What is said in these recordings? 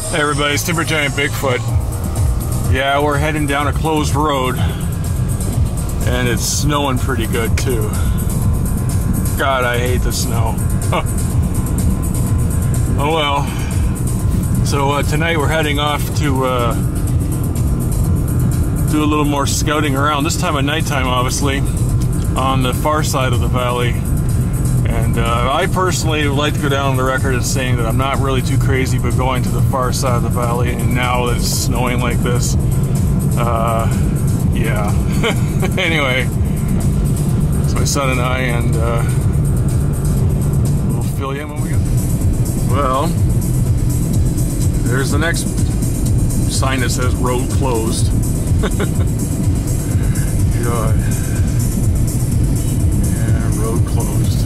Hey everybody, it's Timber Giant Bigfoot. Yeah, we're heading down a closed road and it's snowing pretty good too. God, I hate the snow. Oh well. So tonight we're heading off to do a little more scouting around, this time at nighttime obviously, on the far side of the valley. And I personally would like to go down on the record as saying that I'm not really too crazy about going to the far side of the valley, and now that it's snowing like this, yeah. Anyway, it's my son and I, and we'll fill you in when we get there. Well, there's the next sign that says road closed. God. Yeah, road closed.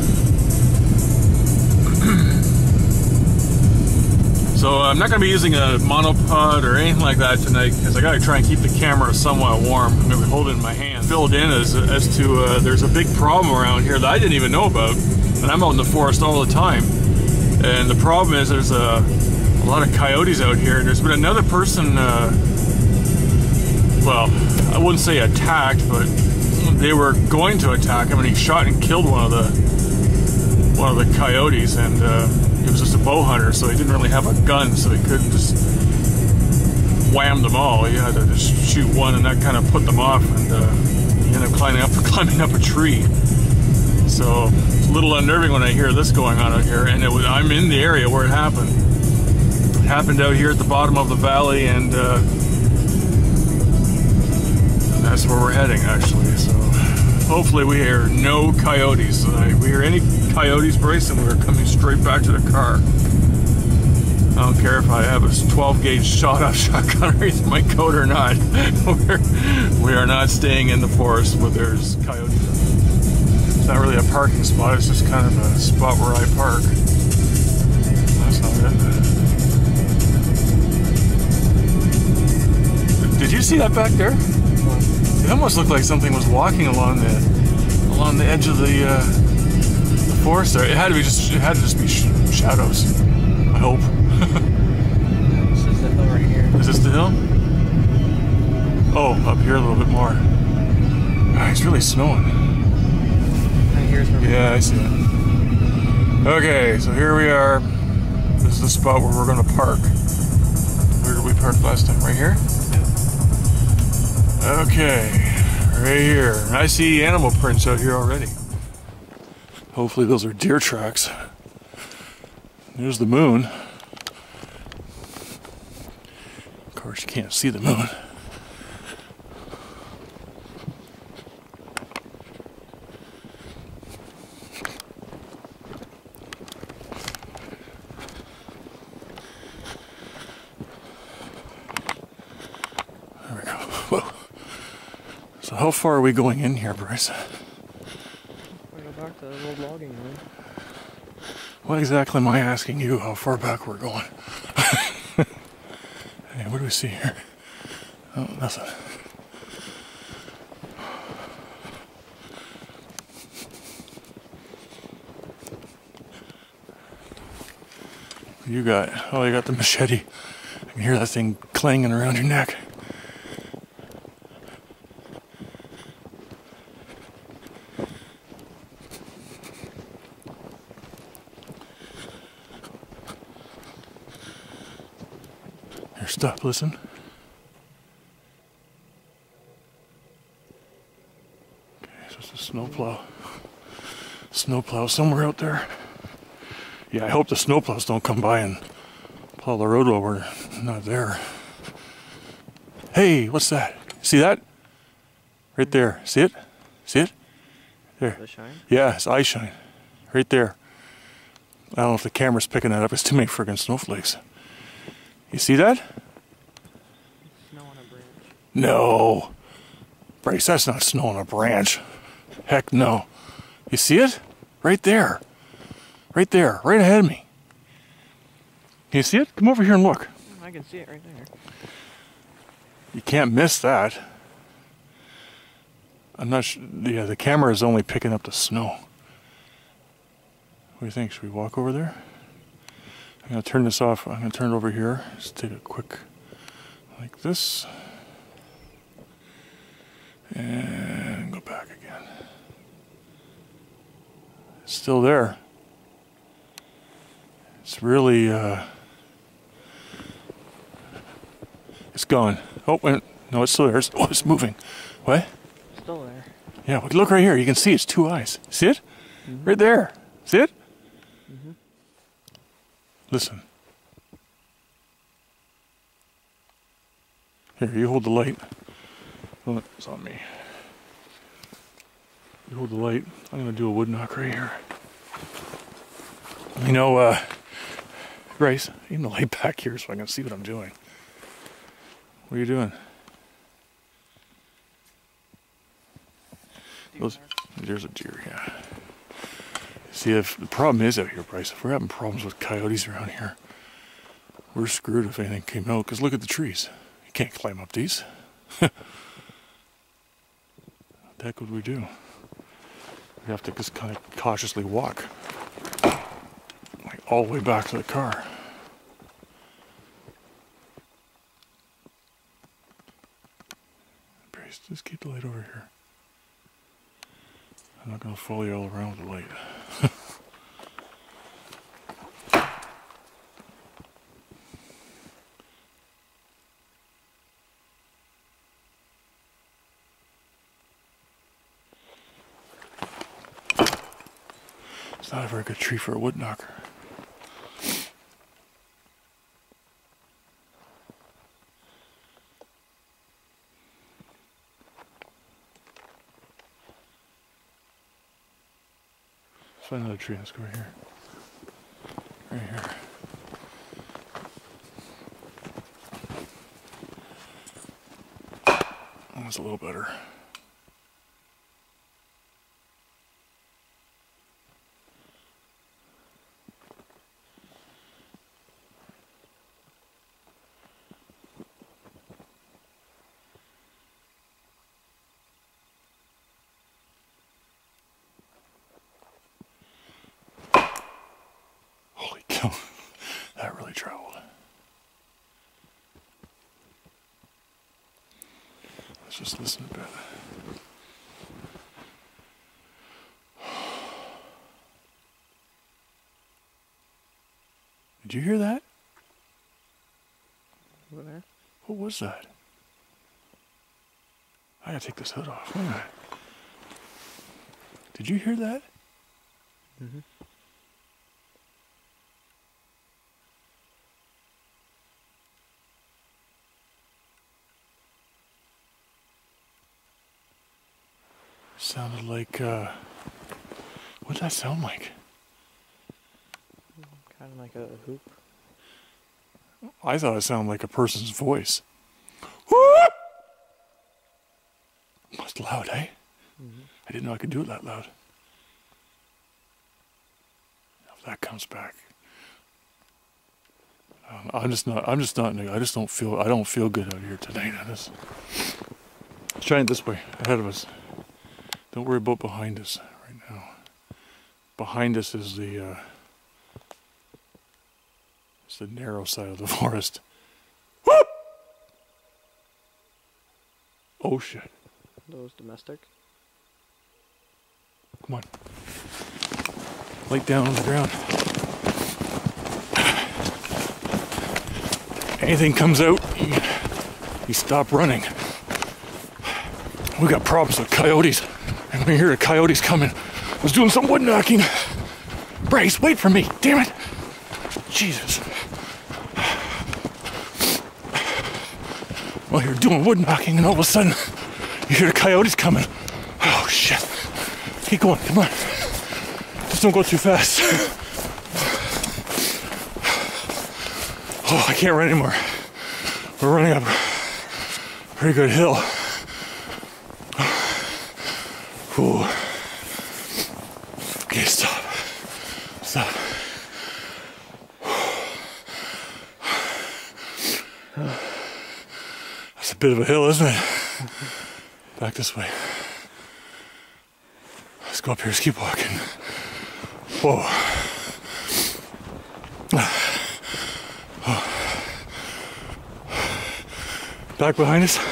So I'm not going to be using a monopod or anything like that tonight because I got to try and keep the camera somewhat warm. I'm going to hold it in my hand. Filled in as to there's a big problem around here that I didn't even know about, and I'm out in the forest all the time. And the problem is there's a lot of coyotes out here, and there's been another person, well, I wouldn't say attacked, but they were going to attack him, and he shot and killed one of the coyotes, and he was just a bow hunter, so he didn't really have a gun, so he couldn't just wham them all. He had to just shoot one, and that kind of put them off, and he ended up climbing up a tree. So it's a little unnerving when I hear this going on out here, and I'm in the area where it happened. It happened out here at the bottom of the valley, and that's where we're heading, actually. So hopefully we hear no coyotes. If we hear any coyotes, Bryson, we're coming straight back to the car. I don't care if I have a 12 gauge shot-off shotgun underneath my coat or not. We are not staying in the forest where there's coyotes. It's not really a parking spot, it's just kind of a spot where I park. That's not it. Did you see that back there? It almost looked like something was walking along the edge of the forest there. It had to just be shadows. I hope. This is the hill right here. Is this the hill? Oh, up here a little bit more. Ah, it's really snowing. Right here's where yeah, I see it. Okay, so here we are. This is the spot where we're going to park. Where did we park last time? Right here? Okay, right here. I see animal prints out here already. Hopefully those are deer tracks. There's the moon. Of course, you can't see the moon. There we go. Whoa. So how far are we going in here, Bryce? Back to the old logging room. What exactly am I asking you how far back we're going? Hey, what do we see here? Oh, nothing. What you got? Oh, you got the machete. I can hear that thing clanging around your neck. Here, stop, listen. Okay, so it's a snowplow. Snowplow somewhere out there. Yeah, I hope the snowplows don't come by and plow the road while we're not there. Hey, what's that? See that? Right there. See it? See it? There. The shine? Yeah, it's eye shine. Right there. I don't know if the camera's picking that up. It's too many friggin' snowflakes. You see that? Snow on a branch. No. Bryce, that's not snow on a branch. Heck no. You see it? Right there. Right there. Right ahead of me. Can you see it? Come over here and look. I can see it right there. You can't miss that. I'm not sure. Yeah, the camera is only picking up the snow. What do you think? Should we walk over there? I'm going to turn this off. I'm going to turn it over here. Just take a quick, like this. And go back again. It's still there. It's really, it's gone. Oh, wait, no, it's still there. Oh, it's moving. What? Still there. Yeah, look right here. You can see it's two eyes. See it? Mm-hmm. Right there. See it? Mm-hmm. Listen. Here, you hold the light. Oh, it's on me. You hold the light. I'm going to do a wood knock right here. You know, Bryce, even the light back here so I can see what I'm doing. What are you doing? There's a deer, yeah. See, if the problem is out here, Bryce, if we're having problems with coyotes around here, we're screwed if anything came out, because look at the trees. You can't climb up these. What the heck would we do? We have to just kind of cautiously walk. Like all the way back to the car. Bryce, just keep the light over here. I'm not going to follow you all around with the light. It's not a very good tree for a wood knocker. Let's find another tree. Let's go right here. Right here. Oh, that's a little better. Holy cow, that really traveled. Let's just listen a bit. Did you hear that? Over there. What was that? I gotta take this hood off. Wait a minute. Did you hear that? Mm-hmm. Sounded like, what'd that sound like? Kind of like a hoop. I thought it sounded like a person's voice. Whoop! That's loud, eh? Mm-hmm. I didn't know I could do it that loud. If that comes back, I don't feel good out here today. Let's try it this way, ahead of us. Don't worry about behind us right now. Behind us is the narrow side of the forest. Whoop! Oh shit. Those domestic. Come on. Light down on the ground. Anything comes out, you stop running. We got problems with coyotes. And when you hear the coyotes coming, I was doing some wood knocking. Bryce, wait for me, damn it. Jesus. Well, you're doing wood knocking and all of a sudden, you hear the coyotes coming. Oh shit. Keep going, come on. Just don't go too fast. Oh, I can't run anymore. We're running up a pretty good hill. Ooh. Okay, stop. Stop. That's a bit of a hill, isn't it? Back this way. Let's go up here. Let's keep walking. Whoa. back behind us.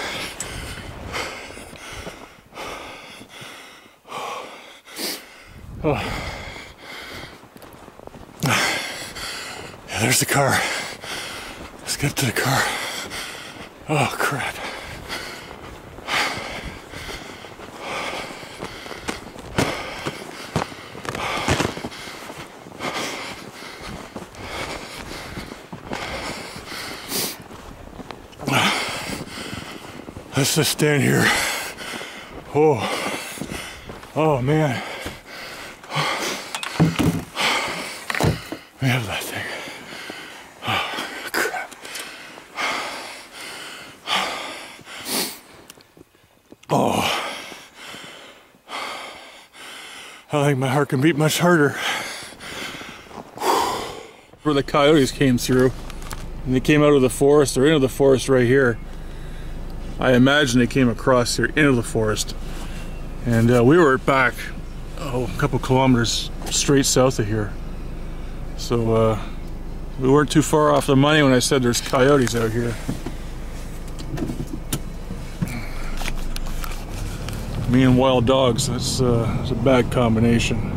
Oh. Yeah, there's the car. Let's get to the car. Oh, crap. Let's just stand here. Oh man. We have that thing. Oh, crap. Oh. I think my heart can beat much harder. Where the coyotes came through, and they came out of the forest or into the forest right here. I imagine they came across here into the forest, and we were back a couple kilometers straight south of here, so we weren't too far off the money when I said there's coyotes out here. Me and wild dogs, that's a bad combination.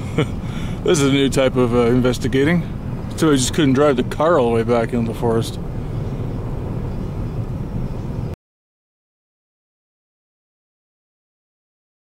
This is a new type of investigating. So I just couldn't drive the car all the way back into the forest.